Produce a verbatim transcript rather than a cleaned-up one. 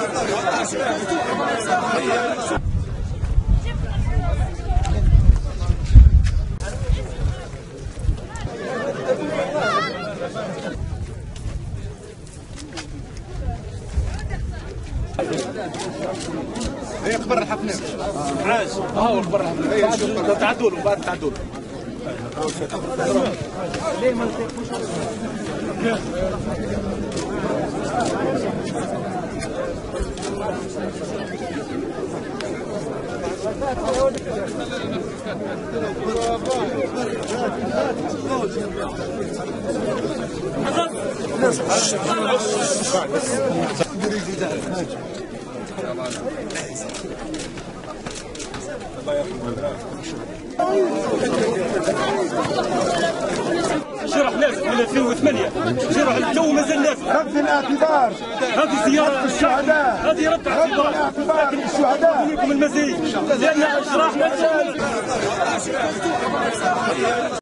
هي قبر الحفنه عاش ها هو قبر الحفنه تعدوا له بعد تعدوا له ليه ما نطيقوش شرح نافذ من ألفين وثمانية شرح الجو مازال نافذ. رد الاعتبار هذه زيارة الشهداء، هذه رد اعتبار لكن الشهداء لكم المزيد لأن شرحنا